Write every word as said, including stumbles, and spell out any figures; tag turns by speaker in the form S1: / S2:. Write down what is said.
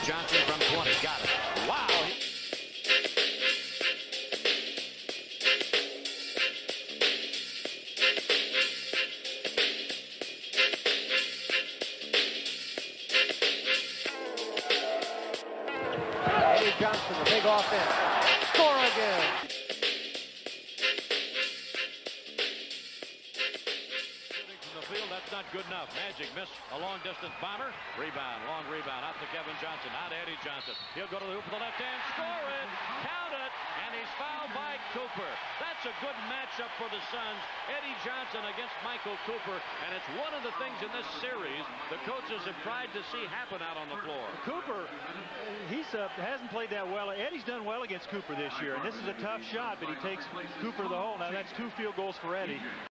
S1: Johnson from twenty. Got it. Wow.
S2: Eddie Johnson, the big offense. Score again.
S1: From the field, that's not good enough. Magic miss a long distance bomber. Rebound, long rebound out to Kevin Johnson. Now to Eddie Johnson. He'll go to the hoop with the left hand. Score it. Count it. And he's fouled by Cooper. That's a good matchup for the Suns. Eddie Johnson against Michael Cooper. And it's one of the things in this series the coaches have tried to see happen out on the floor.
S3: Cooper, he's uh, hasn't played that well. Eddie's done well against Cooper this year. And this is a tough shot, but he takes Cooper to the hole. Now that's two field goals for Eddie.